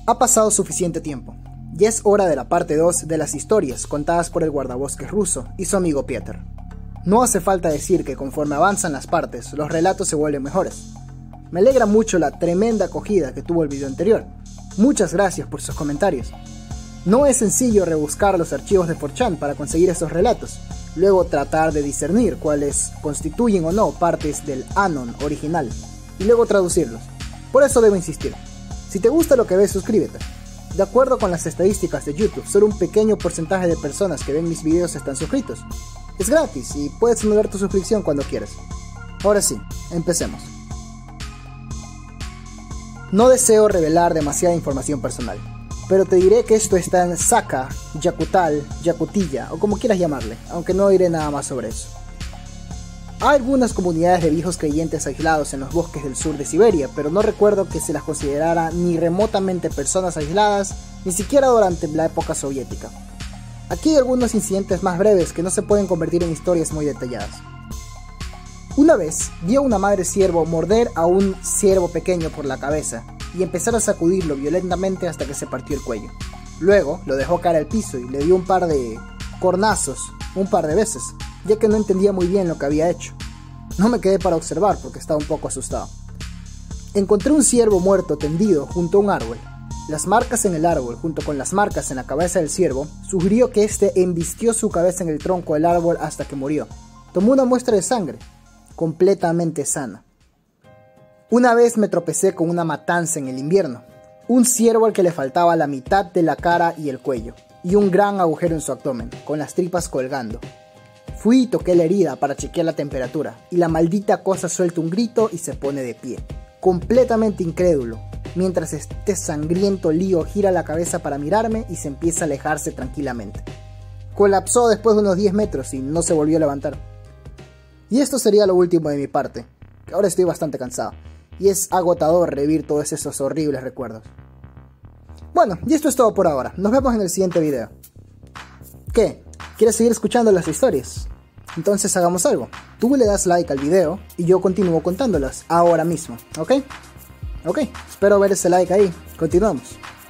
Ha pasado suficiente tiempo. Ya es hora de la parte 2 de las historias contadas por el guardabosques ruso y su amigo Pieter. No hace falta decir que conforme avanzan las partes, los relatos se vuelven mejores. Me alegra mucho la tremenda acogida que tuvo el video anterior. Muchas gracias por sus comentarios. No es sencillo rebuscar los archivos de 4chan para conseguir estos relatos, luego tratar de discernir cuáles constituyen o no partes del Anon original, y luego traducirlos. Por eso debo insistir. Si te gusta lo que ves, suscríbete. De acuerdo con las estadísticas de YouTube, solo un pequeño porcentaje de personas que ven mis videos están suscritos. Es gratis y puedes anular tu suscripción cuando quieras. Ahora sí, empecemos. No deseo revelar demasiada información personal, pero te diré que esto está en Sakha, Yakutal, Yakutilla o como quieras llamarle, aunque no diré nada más sobre eso. Hay algunas comunidades de viejos creyentes aislados en los bosques del sur de Siberia, pero no recuerdo que se las considerara ni remotamente personas aisladas, ni siquiera durante la época soviética. Aquí hay algunos incidentes más breves que no se pueden convertir en historias muy detalladas. Una vez, vio a una madre ciervo morder a un ciervo pequeño por la cabeza y empezar a sacudirlo violentamente hasta que se partió el cuello. Luego lo dejó caer al piso y le dio un par de cornazos un par de veces, ya que no entendía muy bien lo que había hecho. No me quedé para observar porque estaba un poco asustado. Encontré un ciervo muerto tendido junto a un árbol. Las marcas en el árbol, junto con las marcas en la cabeza del ciervo, sugirió que éste embistió su cabeza en el tronco del árbol hasta que murió. Tomó una muestra de sangre, completamente sana. Una vez me tropecé con una matanza en el invierno. Un ciervo al que le faltaba la mitad de la cara y el cuello, y un gran agujero en su abdomen, con las tripas colgando. Fui y toqué la herida para chequear la temperatura, y la maldita cosa suelta un grito y se pone de pie, completamente incrédulo, mientras este sangriento lío gira la cabeza para mirarme y se empieza a alejarse tranquilamente. Colapsó después de unos 10 metros y no se volvió a levantar. Y esto sería lo último de mi parte, que ahora estoy bastante cansado, y es agotador revivir todos esos horribles recuerdos. Bueno, y esto es todo por ahora, nos vemos en el siguiente video. ¿Qué? ¿Quieres seguir escuchando las historias? Entonces hagamos algo, tú le das like al video y yo continúo contándolas ahora mismo, ¿ok? Ok, espero ver ese like ahí, continuamos.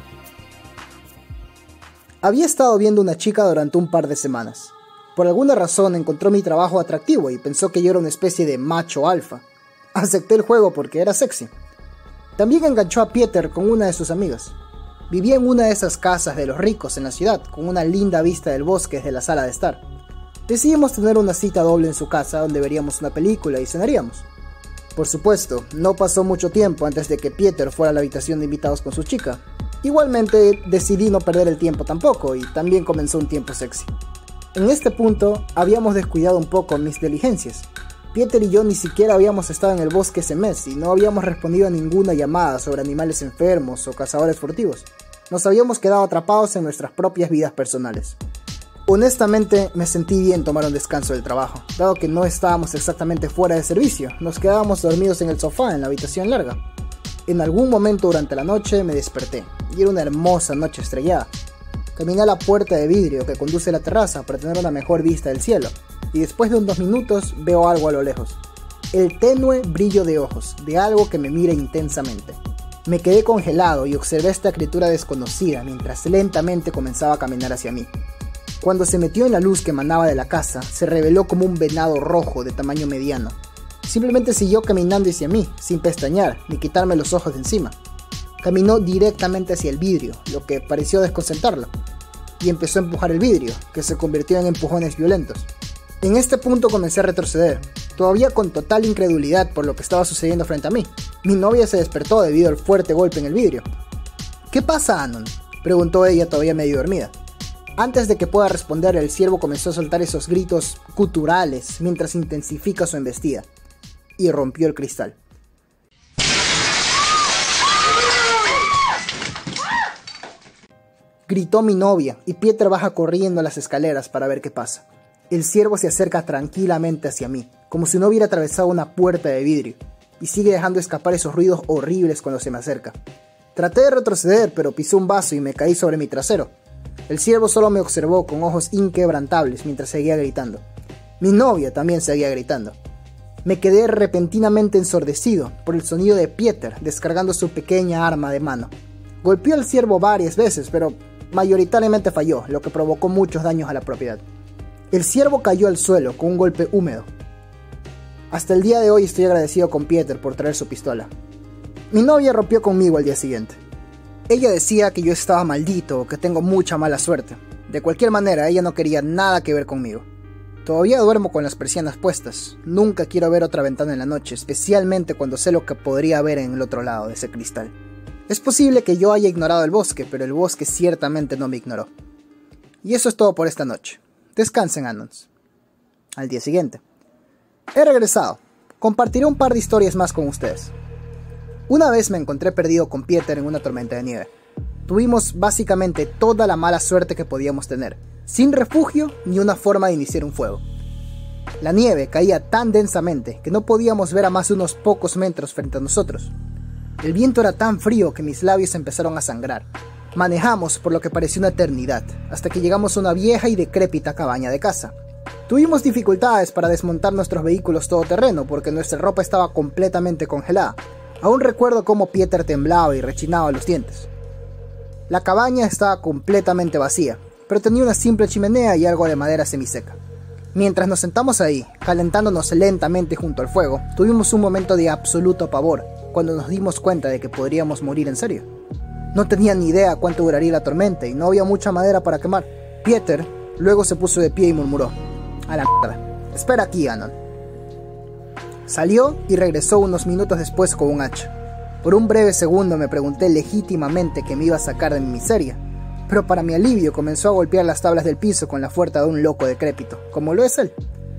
Había estado viendo una chica durante un par de semanas. Por alguna razón encontró mi trabajo atractivo y pensó que yo era una especie de macho alfa. Acepté el juego porque era sexy. También enganchó a Pieter con una de sus amigas. Vivía en una de esas casas de los ricos en la ciudad, con una linda vista del bosque desde la sala de estar. Decidimos tener una cita doble en su casa donde veríamos una película y cenaríamos. Por supuesto, no pasó mucho tiempo antes de que Pieter fuera a la habitación de invitados con su chica. Igualmente decidí no perder el tiempo tampoco y también comenzó un tiempo sexy. En este punto habíamos descuidado un poco mis diligencias. Pieter y yo ni siquiera habíamos estado en el bosque ese mes y no habíamos respondido a ninguna llamada sobre animales enfermos o cazadores furtivos. Nos habíamos quedado atrapados en nuestras propias vidas personales. Honestamente me sentí bien tomar un descanso del trabajo, dado que no estábamos exactamente fuera de servicio, nos quedábamos dormidos en el sofá en la habitación larga. En algún momento durante la noche me desperté, y era una hermosa noche estrellada. Caminé a la puerta de vidrio que conduce a la terraza para tener una mejor vista del cielo, y después de unos minutos veo algo a lo lejos. El tenue brillo de ojos, de algo que me mira intensamente. Me quedé congelado y observé a esta criatura desconocida mientras lentamente comenzaba a caminar hacia mí. Cuando se metió en la luz que emanaba de la casa, se reveló como un venado rojo de tamaño mediano. Simplemente siguió caminando hacia mí, sin pestañear, ni quitarme los ojos de encima. Caminó directamente hacia el vidrio, lo que pareció desconcertarlo, y empezó a empujar el vidrio, que se convirtió en empujones violentos. En este punto comencé a retroceder, todavía con total incredulidad por lo que estaba sucediendo frente a mí. Mi novia se despertó debido al fuerte golpe en el vidrio. ¿Qué pasa, Anon?, preguntó ella todavía medio dormida. Antes de que pueda responder, el ciervo comenzó a soltar esos gritos guturales mientras intensifica su embestida, y rompió el cristal. Gritó mi novia y Pieter baja corriendo a las escaleras para ver qué pasa. El ciervo se acerca tranquilamente hacia mí, como si no hubiera atravesado una puerta de vidrio, y sigue dejando escapar esos ruidos horribles cuando se me acerca. Traté de retroceder, pero pisé un vaso y me caí sobre mi trasero. El ciervo solo me observó con ojos inquebrantables mientras seguía gritando. Mi novia también seguía gritando. Me quedé repentinamente ensordecido por el sonido de Pieter descargando su pequeña arma de mano. Golpeó al ciervo varias veces, pero mayoritariamente falló, lo que provocó muchos daños a la propiedad. El ciervo cayó al suelo con un golpe húmedo. Hasta el día de hoy estoy agradecido con Pieter por traer su pistola. Mi novia rompió conmigo al día siguiente. Ella decía que yo estaba maldito o que tengo mucha mala suerte. De cualquier manera, ella no quería nada que ver conmigo. Todavía duermo con las persianas puestas. Nunca quiero ver otra ventana en la noche, especialmente cuando sé lo que podría haber en el otro lado de ese cristal. Es posible que yo haya ignorado el bosque, pero el bosque ciertamente no me ignoró. Y eso es todo por esta noche. Descansen, Andons. Al día siguiente. He regresado. Compartiré un par de historias más con ustedes. Una vez me encontré perdido con Pieter en una tormenta de nieve. Tuvimos básicamente toda la mala suerte que podíamos tener, sin refugio ni una forma de iniciar un fuego. La nieve caía tan densamente que no podíamos ver a más de unos pocos metros frente a nosotros. El viento era tan frío que mis labios empezaron a sangrar. Manejamos por lo que pareció una eternidad, hasta que llegamos a una vieja y decrépita cabaña de caza. Tuvimos dificultades para desmontar nuestros vehículos todoterreno porque nuestra ropa estaba completamente congelada. Aún recuerdo cómo Pieter temblaba y rechinaba los dientes. La cabaña estaba completamente vacía, pero tenía una simple chimenea y algo de madera semiseca. Mientras nos sentamos ahí, calentándonos lentamente junto al fuego, tuvimos un momento de absoluto pavor cuando nos dimos cuenta de que podríamos morir en serio. No tenía ni idea cuánto duraría la tormenta y no había mucha madera para quemar. Pieter luego se puso de pie y murmuró: "A la mierda, espera aquí, Anon". Salió y regresó unos minutos después con un hacha. Por un breve segundo me pregunté legítimamente qué me iba a sacar de mi miseria, pero para mi alivio comenzó a golpear las tablas del piso con la fuerza de un loco decrépito, como lo es él.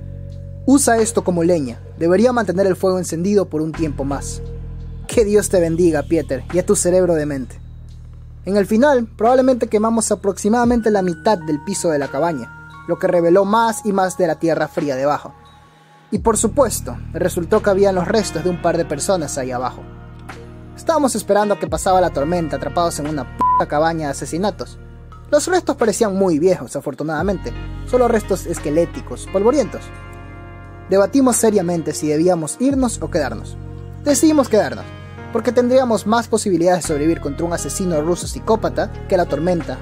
Usa esto como leña, debería mantener el fuego encendido por un tiempo más. Que Dios te bendiga, Pieter, y a tu cerebro demente. En el final, probablemente quemamos aproximadamente la mitad del piso de la cabaña, lo que reveló más y más de la tierra fría debajo. Y por supuesto, resultó que habían los restos de un par de personas ahí abajo. Estábamos esperando a que pasaba la tormenta, atrapados en una puta cabaña de asesinatos. Los restos parecían muy viejos, afortunadamente, solo restos esqueléticos, polvorientos. Debatimos seriamente si debíamos irnos o quedarnos. Decidimos quedarnos, porque tendríamos más posibilidades de sobrevivir contra un asesino ruso psicópata que la tormenta.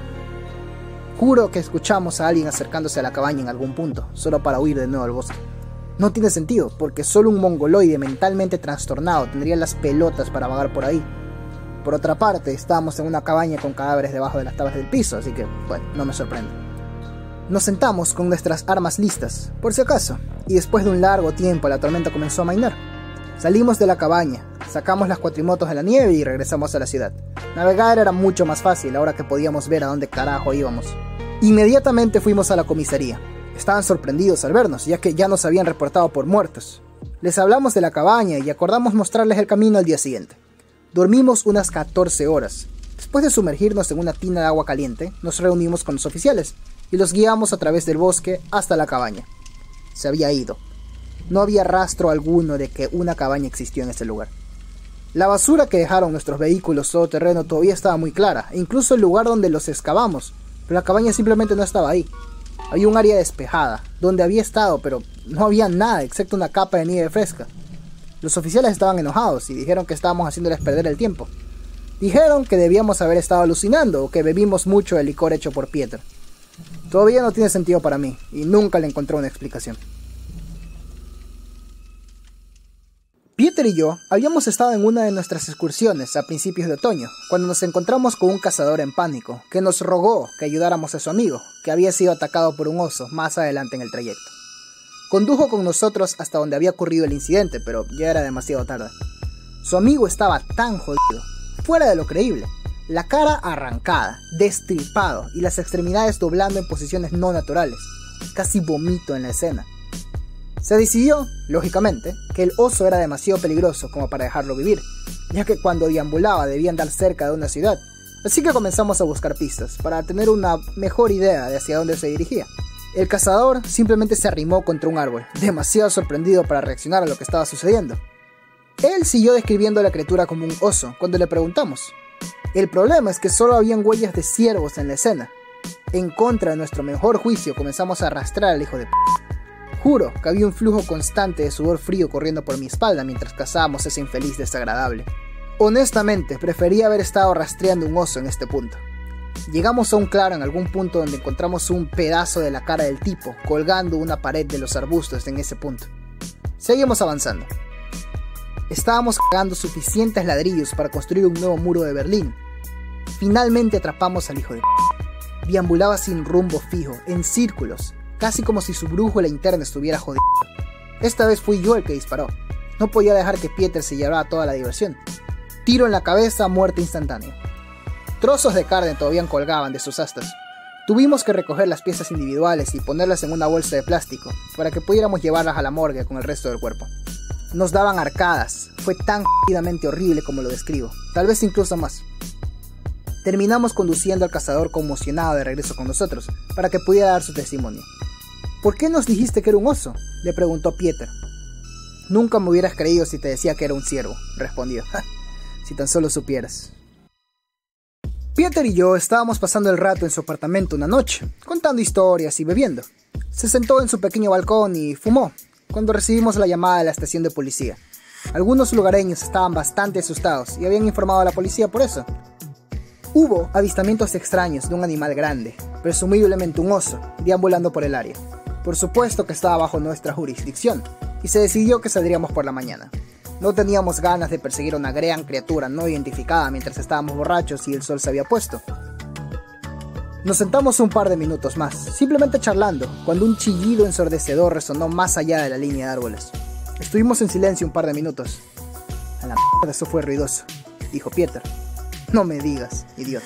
Juro que escuchamos a alguien acercándose a la cabaña en algún punto, solo para huir de nuevo al bosque. No tiene sentido, porque solo un mongoloide mentalmente trastornado tendría las pelotas para vagar por ahí. Por otra parte, estábamos en una cabaña con cadáveres debajo de las tablas del piso, así que, bueno, no me sorprende. Nos sentamos con nuestras armas listas, por si acaso, y después de un largo tiempo la tormenta comenzó a amainar. Salimos de la cabaña, sacamos las cuatrimotos de la nieve y regresamos a la ciudad. Navegar era mucho más fácil ahora que podíamos ver a dónde carajo íbamos. Inmediatamente fuimos a la comisaría. Estaban sorprendidos al vernos, ya que ya nos habían reportado por muertos. Les hablamos de la cabaña y acordamos mostrarles el camino al día siguiente. Dormimos unas 14 horas. Después de sumergirnos en una tina de agua caliente, nos reunimos con los oficiales y los guiamos a través del bosque hasta la cabaña. Se había ido. No había rastro alguno de que una cabaña existió en ese lugar. La basura que dejaron nuestros vehículos todoterreno todavía estaba muy clara, e incluso el lugar donde los excavamos, pero la cabaña simplemente no estaba ahí. Había un área despejada, donde había estado, pero no había nada excepto una capa de nieve fresca. Los oficiales estaban enojados y dijeron que estábamos haciéndoles perder el tiempo. Dijeron que debíamos haber estado alucinando o que bebimos mucho del licor hecho por Pieter. Todavía no tiene sentido para mí y nunca le encontré una explicación. Pieter y yo habíamos estado en una de nuestras excursiones a principios de otoño, cuando nos encontramos con un cazador en pánico, que nos rogó que ayudáramos a su amigo, que había sido atacado por un oso más adelante en el trayecto. Condujo con nosotros hasta donde había ocurrido el incidente, pero ya era demasiado tarde. Su amigo estaba tan jodido, fuera de lo creíble, la cara arrancada, destripado y las extremidades doblando en posiciones no naturales. Casi vomito en la escena. Se decidió, lógicamente, que el oso era demasiado peligroso como para dejarlo vivir, ya que cuando deambulaba debía andar cerca de una ciudad, así que comenzamos a buscar pistas, para tener una mejor idea de hacia dónde se dirigía. El cazador simplemente se arrimó contra un árbol, demasiado sorprendido para reaccionar a lo que estaba sucediendo. Él siguió describiendo a la criatura como un oso cuando le preguntamos. El problema es que solo habían huellas de ciervos en la escena. En contra de nuestro mejor juicio comenzamos a arrastrar al hijo de p***. Juro que había un flujo constante de sudor frío corriendo por mi espalda mientras cazábamos ese infeliz desagradable. Honestamente, prefería haber estado rastreando un oso en este punto. Llegamos a un claro en algún punto donde encontramos un pedazo de la cara del tipo colgando una pared de los arbustos en ese punto. Seguimos avanzando. Estábamos cargando suficientes ladrillos para construir un nuevo muro de Berlín. Finalmente atrapamos al hijo de p***. Deambulaba sin rumbo fijo, en círculos, casi como si su brújula interna estuviera jodida. Esta vez fui yo el que disparó. No podía dejar que Pieter se llevara toda la diversión. Tiro en la cabeza, muerte instantánea. Trozos de carne todavía colgaban de sus astas. Tuvimos que recoger las piezas individuales y ponerlas en una bolsa de plástico para que pudiéramos llevarlas a la morgue con el resto del cuerpo. Nos daban arcadas. Fue tan jodidamente horrible como lo describo, tal vez incluso más. Terminamos conduciendo al cazador conmocionado de regreso con nosotros, para que pudiera dar su testimonio. ¿Por qué nos dijiste que era un oso?, le preguntó Pieter. Nunca me hubieras creído si te decía que era un ciervo, respondió. Si tan solo supieras. Pieter y yo estábamos pasando el rato en su apartamento una noche, contando historias y bebiendo. Se sentó en su pequeño balcón y fumó, cuando recibimos la llamada de la estación de policía. Algunos lugareños estaban bastante asustados y habían informado a la policía por eso. Hubo avistamientos extraños de un animal grande, presumiblemente un oso, deambulando por el área. Por supuesto que estaba bajo nuestra jurisdicción, y se decidió que saldríamos por la mañana. No teníamos ganas de perseguir a una gran criatura no identificada mientras estábamos borrachos y el sol se había puesto. Nos sentamos un par de minutos más, simplemente charlando, cuando un chillido ensordecedor resonó más allá de la línea de árboles. Estuvimos en silencio un par de minutos. A la mierda, eso fue ruidoso, dijo Pieter. No me digas, idiota.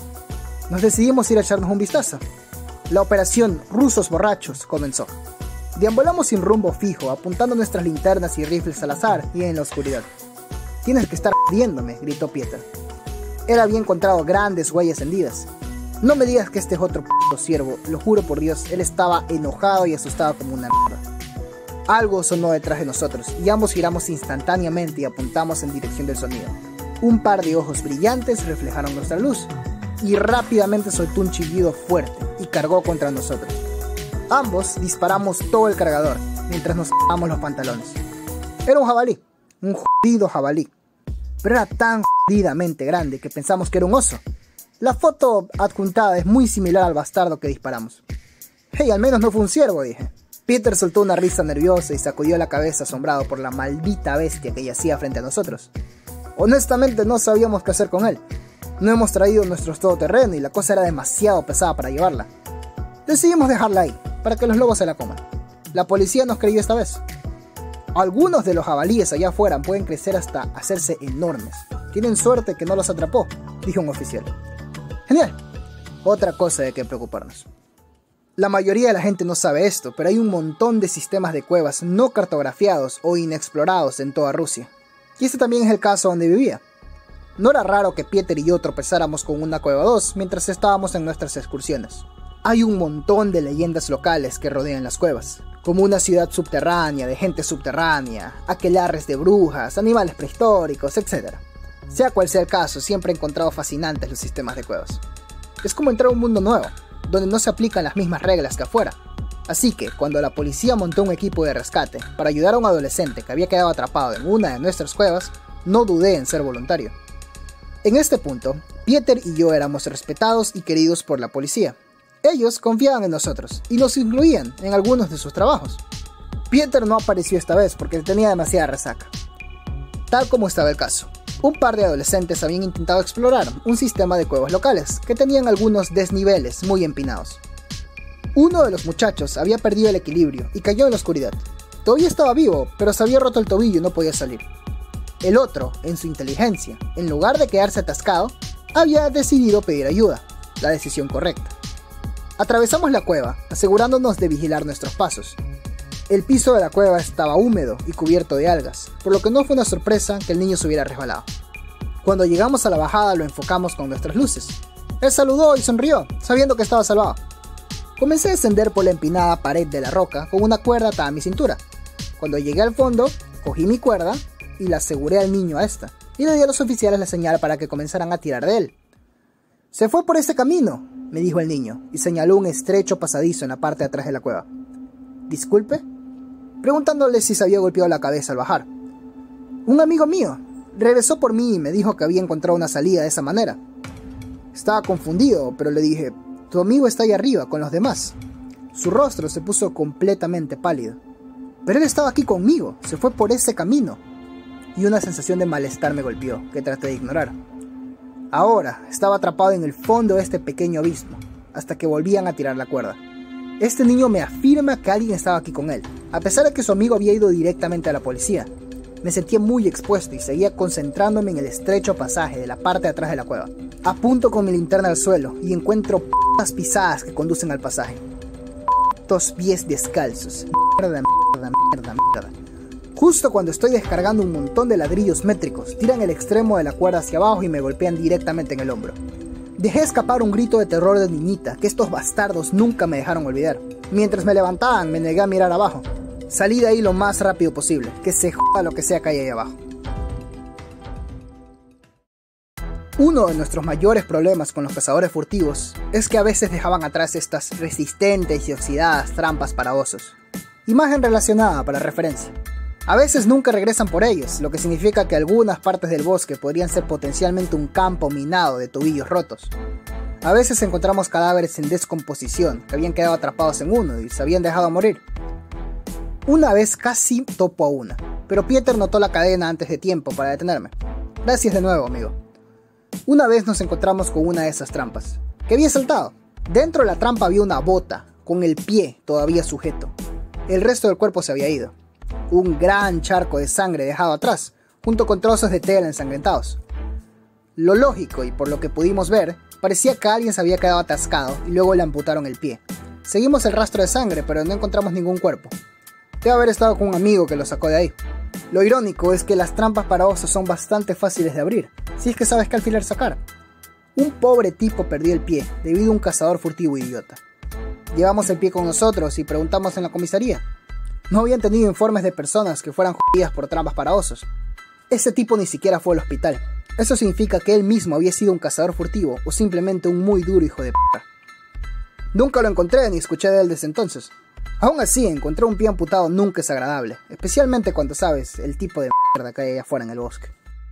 Nos decidimos ir a echarnos un vistazo. La operación Rusos Borrachos comenzó. Deambulamos sin rumbo fijo, apuntando nuestras linternas y rifles al azar y en la oscuridad. Tienes que estar jodiéndome, gritó Pieter. Él había encontrado grandes huellas hendidas. No me digas que este es otro p*** ciervo, lo juro por Dios, él estaba enojado y asustado como una mierda. Algo sonó detrás de nosotros y ambos giramos instantáneamente y apuntamos en dirección del sonido. Un par de ojos brillantes reflejaron nuestra luz y rápidamente soltó un chillido fuerte y cargó contra nosotros. Ambos disparamos todo el cargador mientras nos sacamos los pantalones. Era un jabalí, un jodido jabalí, pero era tan jodidamente grande que pensamos que era un oso. La foto adjuntada es muy similar al bastardo que disparamos. Hey, al menos no fue un ciervo, dije. Pieter soltó una risa nerviosa y sacudió la cabeza asombrado por la maldita bestia que yacía frente a nosotros. Honestamente no sabíamos qué hacer con él. No hemos traído nuestros todoterreno y la cosa era demasiado pesada para llevarla. Decidimos dejarla ahí, para que los lobos se la coman. La policía nos creyó esta vez. Algunos de los jabalíes allá afuera pueden crecer hasta hacerse enormes. Tienen suerte que no los atrapó, dijo un oficial. Genial. Otra cosa de que preocuparnos. La mayoría de la gente no sabe esto, pero hay un montón de sistemas de cuevas no cartografiados o inexplorados en toda Rusia. Y este también es el caso donde vivía. No era raro que Pieter y yo tropezáramos con una cueva 2 mientras estábamos en nuestras excursiones. Hay un montón de leyendas locales que rodean las cuevas, como una ciudad subterránea de gente subterránea, aquelarres de brujas, animales prehistóricos, etc. Sea cual sea el caso, siempre he encontrado fascinantes los sistemas de cuevas. Es como entrar a un mundo nuevo, donde no se aplican las mismas reglas que afuera. Así que, cuando la policía montó un equipo de rescate para ayudar a un adolescente que había quedado atrapado en una de nuestras cuevas, no dudé en ser voluntario. En este punto, Pieter y yo éramos respetados y queridos por la policía. Ellos confiaban en nosotros y nos incluían en algunos de sus trabajos. Pieter no apareció esta vez porque tenía demasiada resaca. Tal como estaba el caso, un par de adolescentes habían intentado explorar un sistema de cuevas locales que tenían algunos desniveles muy empinados. Uno de los muchachos había perdido el equilibrio y cayó en la oscuridad. Todavía estaba vivo, pero se había roto el tobillo y no podía salir. El otro, en su inteligencia, en lugar de quedarse atascado, había decidido pedir ayuda, la decisión correcta. Atravesamos la cueva, asegurándonos de vigilar nuestros pasos. El piso de la cueva estaba húmedo y cubierto de algas, por lo que no fue una sorpresa que el niño se hubiera resbalado. Cuando llegamos a la bajada lo enfocamos con nuestras luces. Él saludó y sonrió, sabiendo que estaba salvado. Comencé a descender por la empinada pared de la roca con una cuerda atada a mi cintura. Cuando llegué al fondo, cogí mi cuerda y la aseguré al niño a esta, y le di a los oficiales la señal para que comenzaran a tirar de él. «Se fue por ese camino», me dijo el niño, y señaló un estrecho pasadizo en la parte de atrás de la cueva. «¿Disculpe?», preguntándole si se había golpeado la cabeza al bajar. «Un amigo mío», Regresó por mí y me dijo que había encontrado una salida de esa manera. Estaba confundido, pero le dije, tu amigo está ahí arriba con los demás. Su rostro se puso completamente pálido. Pero él estaba aquí conmigo, se fue por ese camino. Y una sensación de malestar me golpeó, que traté de ignorar. Ahora estaba atrapado en el fondo de este pequeño abismo, hasta que volvían a tirar la cuerda. Este niño me afirma que alguien estaba aquí con él, a pesar de que su amigo había ido directamente a la policía. Me sentía muy expuesto y seguía concentrándome en el estrecho pasaje de la parte de atrás de la cueva. Apunto con mi linterna al suelo y encuentro p***as pisadas que conducen al pasaje. P***os pies descalzos. Mierda. Justo cuando estoy descargando un montón de ladrillos métricos, tiran el extremo de la cuerda hacia abajo y me golpean directamente en el hombro. Dejé escapar un grito de terror de niñita que estos bastardos nunca me dejaron olvidar. Mientras me levantaban, me negué a mirar abajo. Salí de ahí lo más rápido posible, que se joda lo que sea que hay ahí abajo. Uno de nuestros mayores problemas con los cazadores furtivos es que a veces dejaban atrás estas resistentes y oxidadas trampas para osos. Imagen relacionada para referencia. A veces nunca regresan por ellos, lo que significa que algunas partes del bosque podrían ser potencialmente un campo minado de tobillos rotos. A veces encontramos cadáveres en descomposición que habían quedado atrapados en uno y se habían dejado morir. Una vez casi topo a una, pero Pieter notó la cadena antes de tiempo para detenerme. Gracias de nuevo, amigo. Una vez nos encontramos con una de esas trampas, que había saltado. Dentro de la trampa había una bota, con el pie todavía sujeto. El resto del cuerpo se había ido. Un gran charco de sangre dejado atrás, junto con trozos de tela ensangrentados. Lo lógico, y por lo que pudimos ver, parecía que alguien se había quedado atascado y luego le amputaron el pie. Seguimos el rastro de sangre, pero no encontramos ningún cuerpo. Debe haber estado con un amigo que lo sacó de ahí. Lo irónico es que las trampas para osos son bastante fáciles de abrir, si es que sabes qué alfiler sacar. Un pobre tipo perdió el pie, debido a un cazador furtivo idiota. Llevamos el pie con nosotros y preguntamos en la comisaría. No habían tenido informes de personas que fueran jodidas por trampas para osos. Ese tipo ni siquiera fue al hospital. Eso significa que él mismo había sido un cazador furtivo o simplemente un muy duro hijo de p***. Nunca lo encontré ni escuché de él desde entonces. Aún así, encontrar un pie amputado nunca es agradable, especialmente cuando sabes el tipo de mierda que hay allá afuera en el bosque.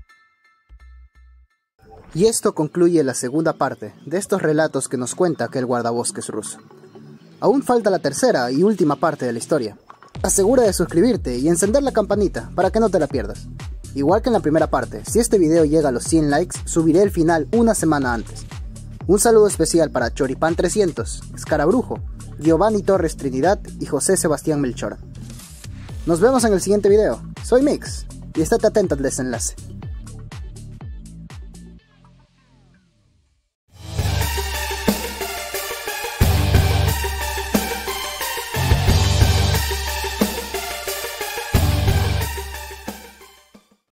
Y esto concluye la segunda parte de estos relatos que nos cuenta aquel guardabosques ruso. Aún falta la tercera y última parte de la historia. Asegura de suscribirte y encender la campanita para que no te la pierdas. Igual que en la primera parte, si este video llega a los 100 likes, subiré el final una semana antes. Un saludo especial para Choripán300, Escarabrujo, Giovanni Torres Trinidad y José Sebastián Melchor. Nos vemos en el siguiente video. Soy Mix y estate atento al desenlace.